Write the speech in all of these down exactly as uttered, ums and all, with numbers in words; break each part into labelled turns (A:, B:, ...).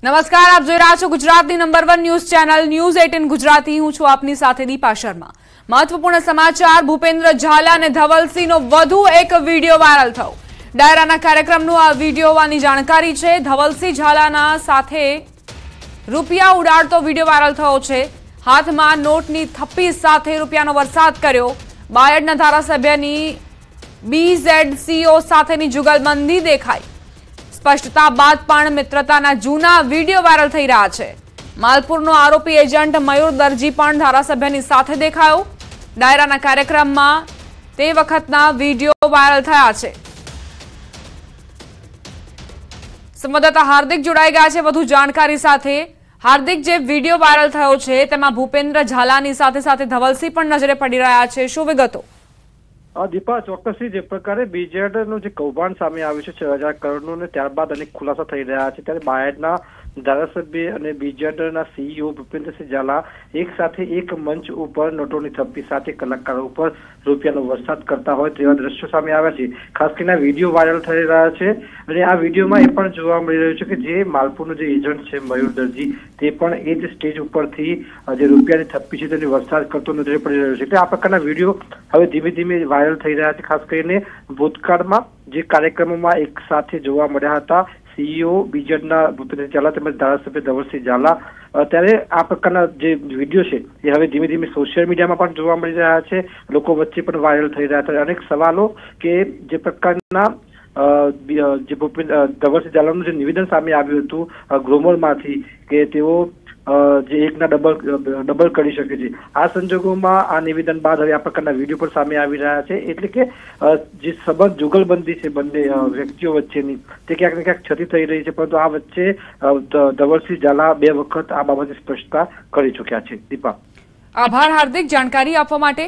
A: નમસ્કાર, આપ જોઈ રહ્યા છો ગુજરાતની number one news channel news eighteen Gujarati. હું છું આપની સાથે દીપા શર્મા। મહત્વપૂર્ણ સમાચાર। ભૂપેન્દ્ર ઝાલા અને ધવલસિંહનો વધુ એક વિડીયો વાયરલ થયો। ડાયરાના કાર્યક્રમનો આ વિડીયો હોવાની જાણકારી છે। ધવલસિંહ ઝાલાના સાથે રૂપિયા ઉડાડતો વિડીયો વાયરલ થયો છે। હાથમાં નોટની થપ્પી સાથે રૂપિયાનો વરસાદ કર્યો। બાયડના ધારાસભ્યની બીઝેડસીઓ સાથેની જુગલબંધી દેખાઈ। સ્પષ્ટતા બાદ પણ મિત્રતાના જૂના વિડીયો વાયરલ થઈ રહ્યા છે। માલપુરનો આરોપી એજન્ટ મયુર દરજી પણ ધારાસભ્યની સાથે દેખાયો। ડાયરાના કાર્યક્રમમાં તે વખતના વિડીયો વાયરલ થયા છે। સંવાદદાતા હાર્દિક જોડાઈ ગયા છે વધુ જાણકારી સાથે। હાર્દિક, જે વિડીયો વાયરલ થયો છે તેમાં ભૂપેન્દ્ર ઝાલાની સાથે સાથે ધવલસિંહ પણ નજરે પડી રહ્યા છે, શું વિગતો?
B: દીપા, ચોક્કસથી જે પ્રકારે બીજેડનું જે કૌભાંડ સામે આવ્યું છે છ હજાર કરોડનું ને ત્યારબાદ અનેક ખુલાસા થઈ રહ્યા છે, ત્યારે બાયડના ધારાસભ્ય અને બીજેડના સીઈઓ ભૂપેન્દ્રસિંહ ઝાલા એક સાથે એક મંચ ઉપર નોટોની થપ્પી સાથે કલાકારો ઉપર રૂપિયાનો વરસાદ કરતા હોય તેવા દ્રશ્યો સામે આવ્યા છે। ખાસ કરીને વિડીયો વાયરલ થઈ રહ્યા છે અને આ વિડીયોમાં એ પણ જોવા મળી રહ્યું છે કે જે માલપુરનો જે એજન્ટ છે મયુર દરજી, તે પણ એ જ સ્ટેજ ઉપરથી જે રૂપિયાની થપ્પી છે તેની વરસાદ કરતો નજરે પડી રહ્યો છે। એટલે આ પ્રકારના વિડીયો હવે ધીમે ધીમે વાયરલ થઈ રહ્યા છે। ખાસ કરીને ભૂતકાળમાં જે કાર્યક્રમોમાં એક સાથે જોવા મળ્યા હતા સીઈઓ બીજેડના ભૂપેન્દ્ર ઝાલા તેમજ ધારાસભ્ય ધવલસિંહ ઝાલા, ત્યારે આ પ્રકારના જે વિડીયો છે એ હવે ધીમે ધીમે સોશિયલ મીડિયામાં પણ જોવા મળી રહ્યા છે। લોકો વચ્ચે પણ વાયરલ થઈ રહ્યા છે। અનેક સવાલો કે જે પ્રકારના જે ભૂપેન્દ્ર ધવલસિંહ ઝાલાનું જે નિવેદન સામે આવ્યું હતું ગ્રોમરમાંથી કે તેઓ જે એકના ડબલ ડબલ કરી શકે છે, આ સંજોગોમાં આ નિવેદન બાદ હવે આ પ્રકારના વિડીયો પણ સામે આવી રહ્યા છે। એટલે કે જે સંબંધ જુગલબંધી છે બંને વ્યક્તિઓ વચ્ચેની, તે ક્યાંક ને ક્યાંક છતી થઈ રહી છે, પરંતુ આ વચ્ચે ધવલસિંહ ઝાલા બે વખત આ બાબતે સ્પષ્ટતા કરી ચુક્યા છે। દીપા,
A: આભાર હાર્દિક જાણકારી આપવા માટે।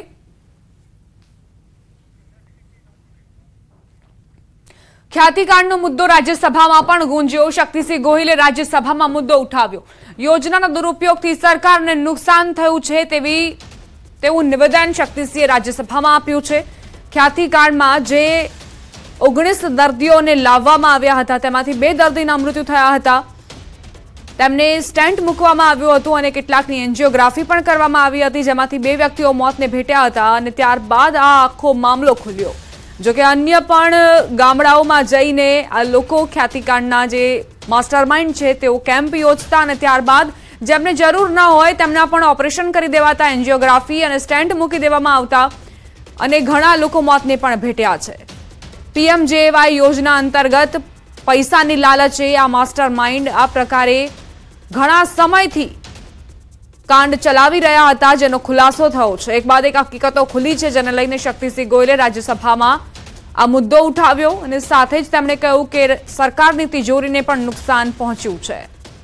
A: ખ્યાતિકાંડનો મુદ્દો રાજ્યસભામાં પણ ગુંજ્યો। શક્તિસિંહ ગોહિલે રાજ્યસભામાં મુદ્દો ઉઠાવ્યો। યોજનાના દુરુપયોગથી સરકારને નુકસાન થયું છે તેવી તેવું નિવેદન શક્તિસિંહે રાજ્યસભામાં આપ્યું છે। ખ્યાતિકાંડમાં જે ઓગણીસ દર્દીઓને લાવવામાં આવ્યા હતા તેમાંથી બે દર્દીના મૃત્યુ થયા હતા, તેમને સ્ટેન્ટ મૂકવામાં આવ્યું હતું અને કેટલાકની એન્જિયોગ્રાફી પણ કરવામાં આવી હતી, જેમાંથી બે વ્યક્તિઓ મોતને ભેટ્યા હતા અને ત્યારબાદ આ આખો મામલો ખુલ્યો। જોકે અન્ય પણ ગામડાઓમાં જઈને આ લોકો ખ્યાતિકાંડના જે માસ્ટરમાઇન્ડ છે તેઓ કેમ્પ યોજતા અને ત્યારબાદ જેમને જરૂર ન હોય તેમના પણ ઓપરેશન કરી દેવાતા, એન્જિયોગ્રાફી અને સ્ટેન્ટ મૂકી દેવામાં આવતા અને ઘણા લોકો મોતને પણ ભેટ્યા છે। પીએમજેએવાય યોજના અંતર્ગત પૈસાની લાલચે આ માસ્ટરમાઇન્ડ આ પ્રકારે ઘણા સમયથી કાંડ ચલાવી રહ્યા હતા, જેનો ખુલાસો થયો છે। એક બાદ એક હકીકતો ખુલી છે, જેને લઈને શક્તિસિંહ ગોયલે રાજ્યસભામાં આ મુદ્દો ઉઠાવ્યો અને સાથે જ તેમણે કહ્યું કે સરકારની તિજોરીને પણ નુકસાન પહોંચ્યું છે।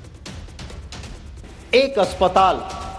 C: एक अस्पताल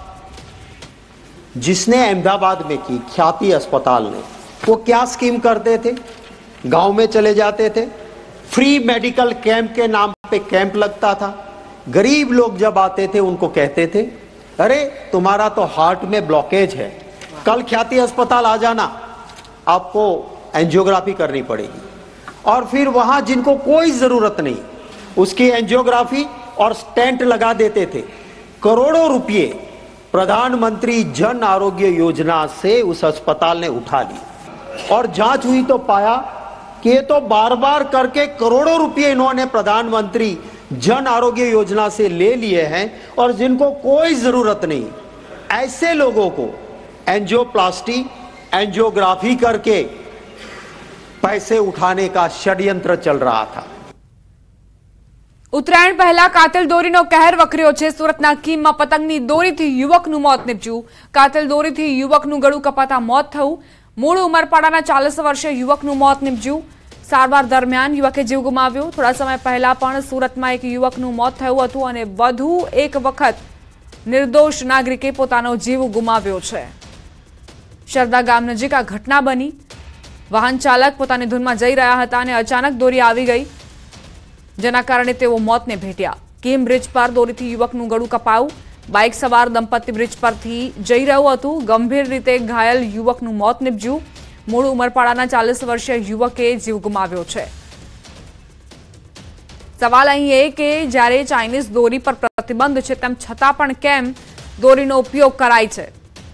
C: जिसने अहमदाबाद में की, ख्याति अस्पताल ने, वो क्या स्कीम करते थे? गांव में चले जाते थे, फ्री मेडिकल कैंप के नाम पे कैंप लगता था, गरीब लोग जब आते थे उनको कहते थे अरे तुम्हारा तो हार्ट में ब्लॉकेज है, कल ख्याति अस्पताल आ जाना, आपको एंजियोग्राफी करनी पड़ेगी। और फिर वहां जिनको कोई जरूरत नहीं उसकी एंजियोग्राफी और स्टेंट लगा देते थे। करोड़ों रुपये प्रधानमंत्री जन आरोग्य योजना से उस अस्पताल ने उठा ली और जांच हुई तो पाया कि ये तो बार बार करके करोड़ों रुपये इन्होंने प्रधानमंत्री जन आरोग्य योजना से ले लिए हैं और जिनको कोई जरूरत नहीं, ऐसे लोगों को एंजियोप्लास्टी एंजियोग्राफी करके पैसे उठाने का षड्यंत्र चल रहा था।
A: ઉત્તરાયણ પહેલા કાતલ દોરીનો કહેર વકર્યો છે। સુરતના કીમમાં પતંગની દોરીથી યુવકનું મોત નીપજ્યું। કાતલ દોરીથી યુવકનું ગળું કપાતા મોત થયું। મૂળ ઉમરપાડાના ચાલીસ વર્ષીય યુવકનું મોત નીપજ્યું। સારવાર દરમિયાન યુવકે જીવ ગુમાવ્યો। થોડા સમય પહેલા પણ સુરતમાં એક યુવકનું મોત થયું હતું અને વધુ એક વખત નિર્દોષ નાગરિકે પોતાનો જીવ ગુમાવ્યો છે। શરદા ગામ નજીક આ ઘટના બની। વાહન ચાલક પોતાની ધૂનમાં જઈ રહ્યા હતા અને અચાનક દોરી આવી ગઈ, જેના કારણે તેઓ મોતને ભેટ્યા। કીમ બ્રિજ પર દોરીથી યુવકનું ગળું કપાયું। બાઇક સવાર દંપતી બ્રિજ પરથી જઈ રહ્યું હતું। ગંભીર રીતે ઘાયલ યુવકનું મોત નીપજ્યું। મૂળ ઉમરપાડાના ચાલીસ વર્ષીય યુવકે જીવ ગુમાવ્યો છે। સવાલ અહીં એ કે જ્યારે ચાઇનીઝ દોરી પર પ્રતિબંધ છે તેમ છતાં પણ કેમ દોરીનો ઉપયોગ કરાય છે?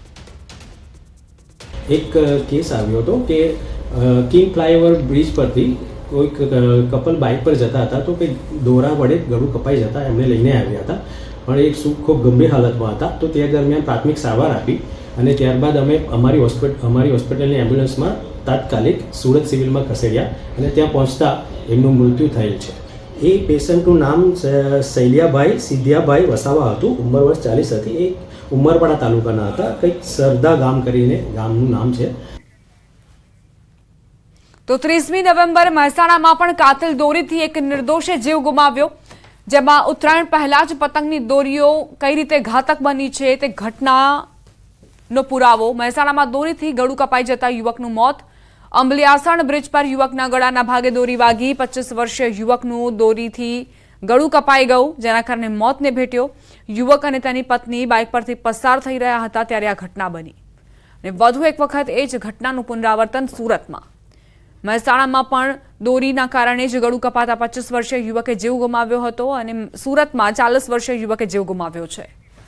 D: એક કેસ આવ્યો હતો કે કિંગ ફ્લાયઓવર બ્રિજ પરથી કોઈક કપલ બાઇક પર જતા હતા તો કંઈક દોરા વડે ગળું કપાઈ જતા એમને લઈને આવ્યા હતા, પણ એક ખૂબ ગંભીર હાલતમાં હતા. તો તે દરમિયાન પ્રાથમિક સારવાર આપી અને ત્યારબાદ અમે અમારી હોસ્પિટલ અમારી હોસ્પિટલની એમ્બ્યુલન્સમાં તાત્કાલિક સુરત સિવિલમાં ખસેડ્યા અને ત્યાં પહોંચતા એમનું મૃત્યુ થયેલ છે. એ પેશન્ટનું નામ શૈલિયાભાઈ સિદ્ધિયાભાઈ વસાવા હતું. ઉંમર વર્ષ ચાલીસ હતી. એ ઉમરપાડા તાલુકાના હતા. કંઈક સરદા ગામ કરીને ગામનું નામ છે.
A: તો ત્રીસમી નવેમ્બર મહેસાણામાં પણ કાતિલ દોરીથી એક નિર્દોષે જીવ ગુમાવ્યો, જેમાં ઉત્તરાયણ પહેલા જ પતંગની દોરીઓ કઈ રીતે ઘાતક બની છે તે ઘટનાનો પુરાવો. મહેસાણામાં દોરીથી ગળું કપાઈ જતા યુવકનું મોત. અંબલિયાસણ બ્રિજ પર યુવકના ગળાના ભાગે દોરી વાગી. પચીસ વર્ષીય યુવકનું દોરીથી ગળું કપાઈ ગયું, જેના કારણે મોતને ભેટ્યો. યુવક અને તેની પત્ની બાઇક પરથી પસાર થઈ રહ્યા હતા ત્યારે આ ઘટના બની. અને વધુ એક વખત એ જ ઘટનાનું પુનરાવર્તન સુરતમાં. મહેસાણામાં પણ દોરીના કારણે જ ગળું કપાતા પચીસ વર્ષીય યુવકે જીવ ગુમાવ્યો હતો અને સુરતમાં ચાલીસ વર્ષીય યુવકે જીવ ગુમાવ્યો છે.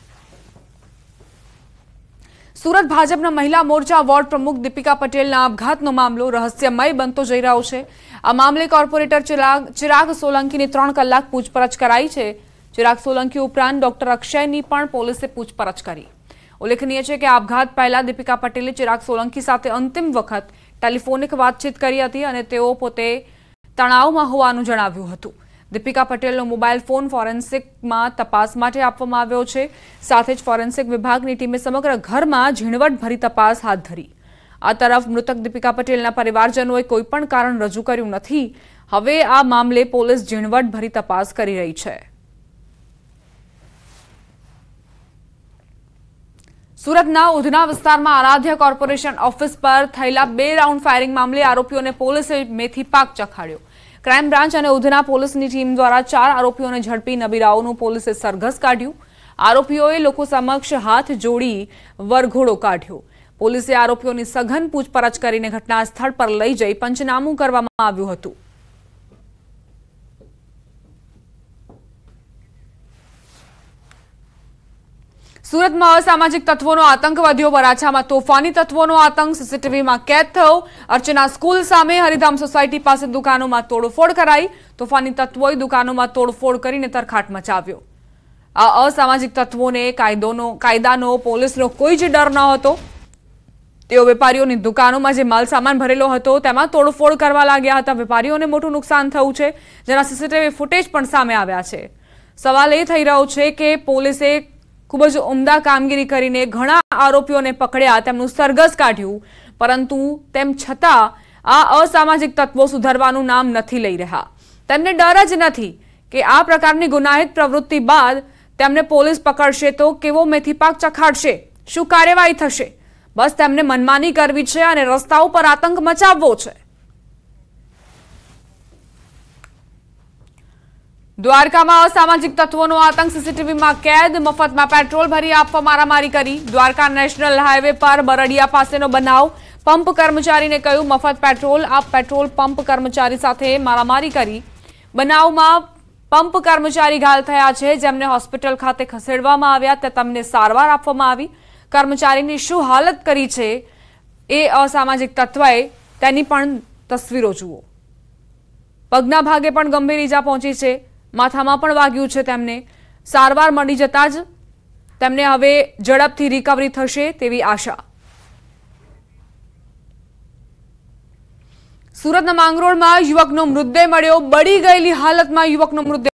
A: સુરત ભાજપના મહિલા મોરચા વોર્ડ પ્રમુખ દીપિકા પટેલના આપઘાતનો મામલો રહસ્યમય બનતો જઈ રહ્યો છે. આ મામલે કોર્પોરેટર ચિરાગ ચિરાગ સોલંકીની ત્રણ કલાક પૂછપરછ કરાઈ છે. ચિરાગ સોલંકી ઉપરાંત ડોક્ટર અક્ષયની પણ પોલીસે પૂછપરછ કરી. ઉલ્લેખનીય છે કે આપઘાત પહેલા દીપિકા પટેલે ચિરાગ સોલંકી સાથે અંતિમ વખત ટેલિફોનિક વાતચીત કરી હતી અને તેઓ પોતે તણાવમાં હોવાનું જણાવ્યું હતું. દીપિકા પટેલનો મોબાઈલ ફોન ફોરેન્સિકમાં તપાસ માટે આપવામાં આવ્યો છે. સાથે જ ફોરેન્સિક વિભાગની ટીમે સમગ્ર ઘરમાં ઝીણવટભરી તપાસ હાથ ધરી. આ તરફ મૃતક દીપિકા પટેલના પરિવારજનોએ કોઈ પણ કારણ રજૂ કર્યું નથી. હવે આ મામલે પોલીસ ઝીણવટભરી તપાસ કરી રહી છે. સુરતના ઉધના વિસ્તારમાં આરાધ્ય કોર્પોરેશન ઓફિસ પર થયેલા બે રાઉન્ડ ફાયરિંગ મામલે આરોપીઓને પોલીસે મેથી પાક ચખાડ્યો. ક્રાઇમ બ્રાન્ચ અને ઉધના પોલીસની ટીમ દ્વારા ચાર આરોપીઓને ઝડપી નબીરાઓનું પોલીસે સરઘસ કાઢ્યું. આરોપીઓએ લોકો સમક્ષ હાથ જોડી વરઘોડો કાઢ્યો. પોલીસે આરોપીઓની સઘન પૂછપરછ કરીને ઘટના સ્થળ પર લઈ જઈ પંચનામું કરવામાં આવ્યું હતું. સુરતમાં અસામાજિક તત્વોનો આતંક વધ્યો. વરાછામાં તોફાની તત્વોનો આતંક સીસીટીવીમાં કેદ થયો. અર્ચના સ્કૂલ સામે હરિધામ સોસાયટી પાસે દુકાનોમાં તોડફોડ કરાઈ. તોફાની તત્વોએ દુકાનોમાં તોડફોડ કરીને તરખાટ મચાવ્યો. આ અસામાજિક તત્વોને કાયદોનો કાયદાનો પોલીસનો કોઈ જ ડર ન હતો. તેઓ વેપારીઓની દુકાનોમાં જે માલ સામાન ભરેલો હતો તેમાં તોડફોડ કરવા લાગ્યા હતા. વેપારીઓને મોટું નુકસાન થયું છે, જેના સીસીટીવી ફૂટેજ પણ સામે આવ્યા છે. સવાલ એ થઈ રહ્યો છે કે પોલીસે ખૂબ જ ઉમદા કામગીરી કરીને ઘણા આરોપીઓને પકડ્યા, તેમનું સરઘસ કાઢ્યું, પરંતુ તેમ છતાં આ અસામાજિક તત્વો સુધરવાનું નામ નથી લઈ રહ્યા. તેમને ડર જ નથી કે આ પ્રકારની ગુનાહિત પ્રવૃત્તિ બાદ તેમને પોલીસ પકડશે તો કેવો મેથીપાક ચખાડશે, શું કાર્યવાહી થશે. બસ તેમને મનમાની કરવી છે અને રસ્તાઓ પર આતંક મચાવવો છે. દ્વારકામાં અસામાજિક તત્વોનો આતંક સીસીટીવીમાં કેદ. મફતમાં પેટ્રોલ ભરી આપવા મારામારી કરી. દ્વારકા નેશનલ હાઈવે પર બરડિયા પાસેનો બનાવ. પંપ કર્મચારીને કહ્યું મફત પેટ્રોલ આપ. પેટ્રોલ પંપ કર્મચારી સાથે મારામારી કરી. બનાવમાં પંપ કર્મચારી ઘાયલ થયા છે, જેમને હોસ્પિટલ ખાતે ખસેડવામાં આવ્યા. તે તેમને સારવાર આપવામાં આવી. કર્મચારીની શું હાલત કરી છે એ અસામાજિક તત્વએ તેની પણ તસવીરો જુઓ. પગના ભાગે પણ ગંભીર ઈજા પહોંચી છે. માથામાં પણ વાગ્યું છે. તેમને સારવાર મળી જતા જ તેમને હવે ઝડપથી રિકવરી થશે તેવી આશા. સુરતના માંગરોળમાં યુવકનો મૃતદેહ મળ્યો. બળી ગયેલી હાલતમાં યુવકનો મૃતદેહ